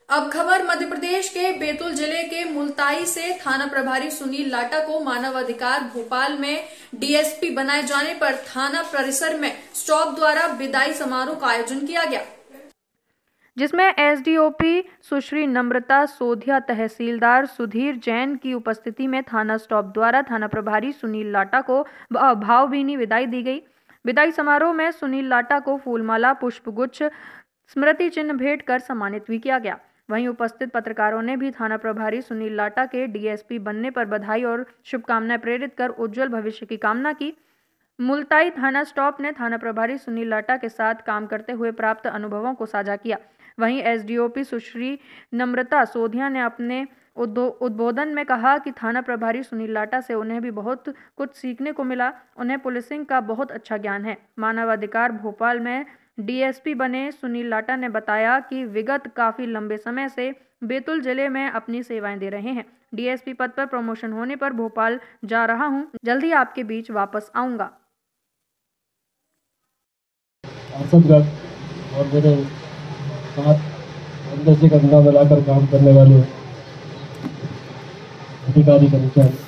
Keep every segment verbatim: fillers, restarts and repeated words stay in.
अब खबर मध्य प्रदेश के बैतूल जिले के मुल्ताई से थाना प्रभारी सुनील लाटा को मानवाधिकार भोपाल में डीएसपी बनाए जाने पर थाना परिसर में स्टाफ द्वारा विदाई समारोह का आयोजन किया गया, जिसमें एसडीओपी सुश्री नम्रता सोधिया, तहसीलदार सुधीर जैन की उपस्थिति में थाना स्टाफ द्वारा थाना प्रभारी सुनील लाटा को भावभीनी विदाई दी गई। विदाई समारोह में सुनील लाटा को फूलमाला, पुष्पगुच्छ, स्मृति चिन्ह भेंट कर सम्मानित भी किया गया। वहीं उपस्थित पत्रकारों ने भी थाना प्रभारी सुनील लाटा के डीएसपी बनने पर बधाई और शुभकामनाएं प्रेरित कर उज्जवल भविष्य की कामना की। मुल्ताई थाना स्टाफ ने थाना प्रभारी सुनील लाटा के साथ काम करते हुए प्राप्त अनुभवों को साझा किया। वहीं एसडीओपी सुश्री नम्रता सोधिया ने अपने उद्बोधन में कहा कि थाना प्रभारी सुनील लाटा से उन्हें भी बहुत कुछ सीखने को मिला। उन्हें पुलिसिंग का बहुत अच्छा ज्ञान है। मानवाधिकार भोपाल में डीएसपी बने सुनील लाटा ने बताया कि विगत काफी लंबे समय से बैतूल जिले में अपनी सेवाएं दे रहे हैं। डीएसपी पद पर प्रमोशन होने पर भोपाल जा रहा हूं, जल्द ही आपके बीच वापस आऊंगा। और मेरे साथ अंदर से कंधा मिलाकर काम करने वाले अधिकारी कर्मचारी,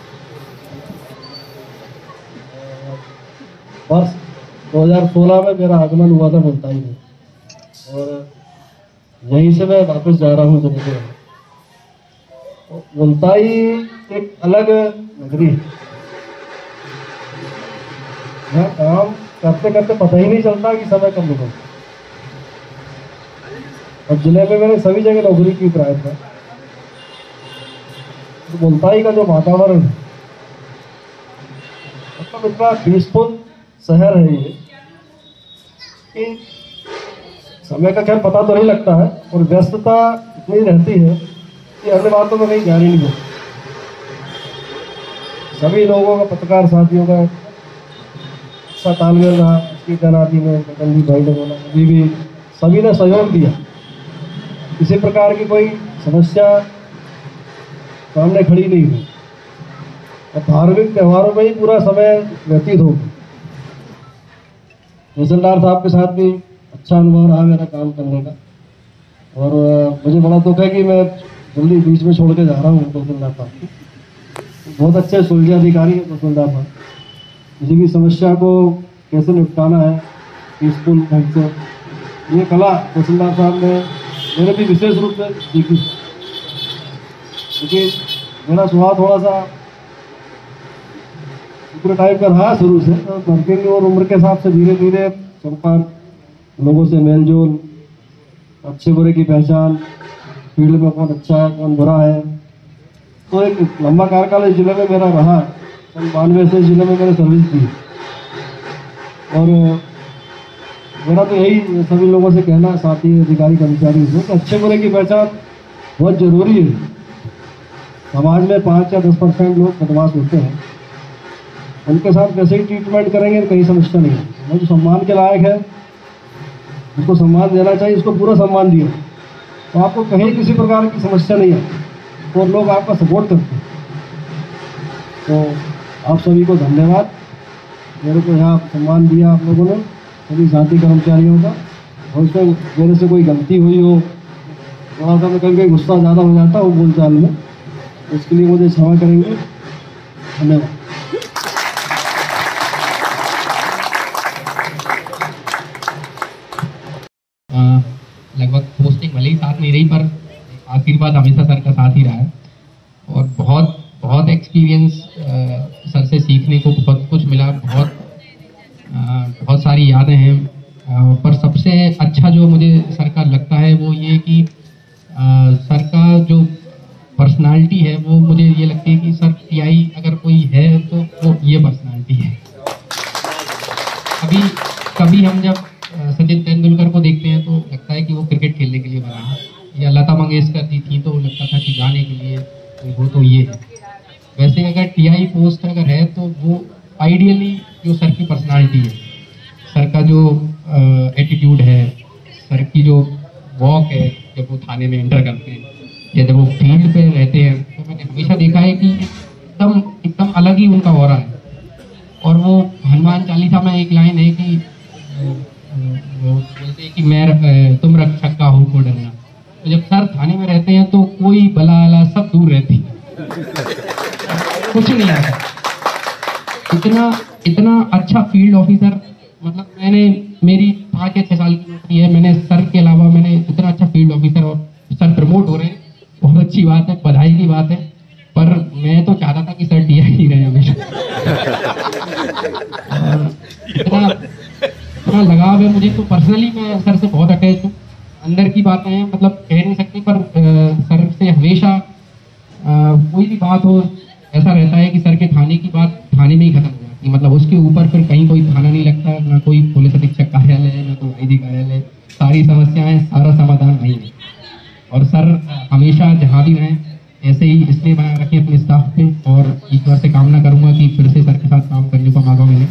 वर्ष दो हज़ार सोलह में मेरा आगमन हुआ था मुल्ताई में और यहीं से मैं वापस जा रहा हूँ जयपुर। तो मुल्ताई एक अलग नगरी है। यहाँ काम करते करते पता ही नहीं चलता कि समय कब निकलता। और जिले में मैंने सभी जगह नौकरी की प्राय था। तो मुल्ताई का जो वातावरण है, मतलब इतना पीसफुल शहर है ये कि समय का खैर पता तो नहीं लगता है और व्यस्तता इतनी रहती है कि अन्य बातों में कहीं ध्यान ही नहीं होता। सभी लोगों का, पत्रकार साथियों का अच्छा तालमेल रहा। उसकी तैनाती में कटंजी भाई ने बोला, अभी भी सभी ने सहयोग दिया। किसी प्रकार की कोई समस्या सामने खड़ी नहीं हुई और धार्मिक त्योहारों में ही पूरा समय व्यतीत हो गया। तहसीलदार साहब के साथ भी अच्छा अनुभव रहा मेरा काम करने का और मुझे बड़ा दुख है कि मैं जल्दी बीच में छोड़ के जा रहा हूँ तहसीलदार साहब को। बहुत अच्छे सुलझे अधिकारी है तहसीलदार साहब। किसी भी समस्या को कैसे निपटाना है पीसफुल ढंग से, ये कला तहसीलदार साहब ने मैंने भी विशेष रूप से सीखी। क्योंकि मेरा स्वभाव थोड़ा सा पूरे टाइप का रहा शुरू से, तो वर्किंग और उम्र के हिसाब से धीरे धीरे संपर्क, लोगों से मेल जोल, अच्छे बुरे की पहचान, फील्ड में कौन अच्छा है कौन बुरा है। तो एक लंबा कार्यकाल इस जिले में मेरा रहा। सन बानवे से जिले में मैंने सर्विस दी और मेरा तो यही सभी लोगों से कहना, साथी अधिकारी कर्मचारी से, कि अच्छे बुरे की पहचान बहुत जरूरी है। समाज में पाँच या दस परसेंट लोग बदमाश होते हैं, उनके साथ कैसे ही ट्रीटमेंट करेंगे कहीं समस्या नहीं है। वो जो सम्मान के लायक है उसको सम्मान देना चाहिए, उसको पूरा सम्मान दिया तो आपको कहीं किसी प्रकार की समस्या नहीं है और लोग आपका सपोर्ट करते हैं। तो आप सभी को धन्यवाद। मेरे को यहाँ सम्मान दिया आप लोगों ने, सभी साथी कर्मचारियों का। और उसमें मेरे से कोई गलती हुई हो, थोड़ा सा मैं कहीं कहीं गुस्सा ज़्यादा हो जाता हूँ बोलचाल में, उसके लिए मुझे क्षमा करेंगे। धन्यवाद। लगभग पोस्टिंग भले ही साथ नहीं रही पर आशीर्वाद हमेशा सर का साथ ही रहा है और बहुत बहुत एक्सपीरियंस सर से सीखने को बहुत कुछ मिला। बहुत आ, बहुत सारी यादें हैं आ, पर सबसे अच्छा जो मुझे सर का लगता है वो ये कि आ, सर का जो पर्सनालिटी है वो मुझे ये लगती है कि सर टीआई अगर कोई है तो वो ये पर्सनालिटी है। अभी कभी हम जब सचिन तेंदुलकर को देखते हैं तो लगता है कि वो क्रिकेट खेलने के लिए बना है, या लता मंगेशकर जी थी तो लगता था कि गाने के लिए, तो वो तो ये है। वैसे अगर टीआई पोस्ट अगर है तो वो आइडियली जो सर की पर्सनालिटी है, सर का जो एटीट्यूड है, सर की जो वॉक है जब वो थाने में एंटर करते हैं या जब वो फील्ड पे रहते हैं, तो मैंने हमेशा देखा है कि एकदम एकदम अलग ही उनका ऑरा है। और वो हनुमान चालीसा में एक लाइन है कि वो बोलते हैं कि मैं तुम रक्षक का हो को डरना। तो जब सर सर थाने में रहते हैं तो कोई बला अला सब दूर रहती है, कुछ नहीं आता। इतना इतना अच्छा फील्ड ऑफिसर, मतलब मैंने मेरी पाँच या छः साल की नौकरी है, मैंने सर के अलावा मैंने इतना अच्छा फील्ड ऑफिसर, और सर प्रमोट हो रहे हैं, बहुत अच्छी बात है, बधाई की बात है। पर मैं तो चाहता था कि सर टी आई ही रहे हमेशा। इतना इतना लगाव है मुझे, तो पर्सनली मैं सर से बहुत अटैच हूँ। अंदर की बातें हैं, मतलब कह नहीं सकती, पर आ, सर से हमेशा आ, कोई भी बात हो, ऐसा रहता है कि सर के थाने की बात थाने में ही खत्म हो जाती है, मतलब उसके ऊपर फिर कहीं कोई थाना नहीं लगता, ना कोई पुलिस अधीक्षक कार्यालय, ना कोई आई डी कार्यालय, सारी समस्याएं, सारा समाधान वहीं है। और सर हमेशा जहाँ भी रहें ऐसे ही इसलिए बनाए रखें अपने स्टाफ पे, और ईश्वर से कामना करूंगा कि फिर से सर के साथ काम करने का मौका मिले।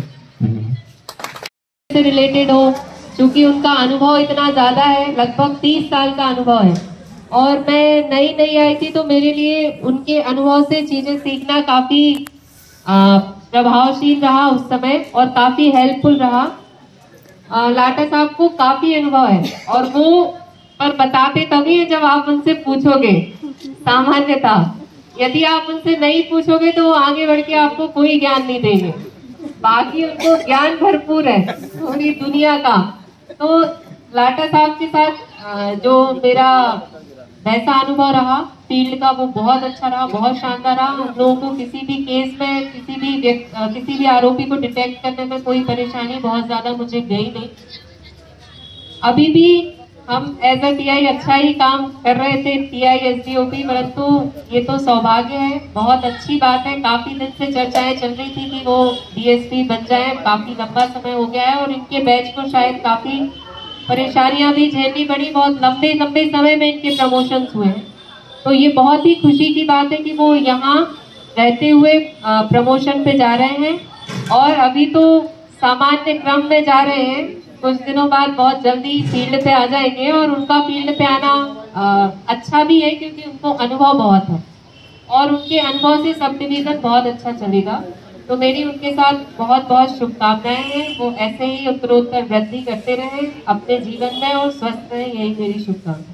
से रिलेटेड हो, क्योंकि उनका अनुभव इतना ज़्यादा है, लगभग तीस साल का अनुभव है, और मैं नई नई आई थी तो मेरे लिए उनके अनुभव से चीज़ें सीखना काफ़ी प्रभावशील रहा उस समय, और काफ़ी हेल्पफुल रहा। आ, लाटा साहब को काफ़ी अनुभव है, और वो पर बताते तभी है जब आप उनसे पूछोगे। सामान्यता यदि आप उनसे नहीं पूछोगे तो वो आगे बढ़ के आपको कोई ज्ञान नहीं देंगे, बाकी उनको ज्ञान भरपूर है पूरी दुनिया का। तो लाटा साहब के साथ जो मेरा वैसा अनुभव रहा फील्ड का, वो बहुत अच्छा रहा, बहुत शानदार रहा। हम लोगों को किसी भी केस में, किसी भी किसी भी आरोपी को डिटेक्ट करने में कोई परेशानी बहुत ज्यादा मुझे गई नहीं। अभी भी हम एज अ टी आई अच्छा ही काम कर रहे थे, T I S D O P, परंतु ये तो सौभाग्य है, बहुत अच्छी बात है। काफी दिन से चर्चाएं चल रही थी कि वो डी एस पी बन जाए, काफी लंबा समय हो गया है, और इनके बैच को शायद काफी परेशानियां भी झेलनी पड़ी, बहुत लंबे लंबे समय में इनके प्रमोशंस हुए हैं। तो ये बहुत ही खुशी की बात है कि वो यहाँ रहते हुए प्रमोशन पे जा रहे हैं, और अभी तो सामान्य क्रम में जा रहे हैं, कुछ दिनों बाद बहुत जल्दी फील्ड पे आ जाएंगे। और उनका फील्ड पे आना आ, अच्छा भी है, क्योंकि उनको अनुभव बहुत है, और उनके अनुभव से सब डिवीजन बहुत अच्छा चलेगा। तो मेरी उनके साथ बहुत बहुत शुभकामनाएं हैं, वो ऐसे ही उत्तरोत्तर वृद्धि करते रहें अपने जीवन में और स्वस्थ रहें, यही मेरी शुभकामनाएं।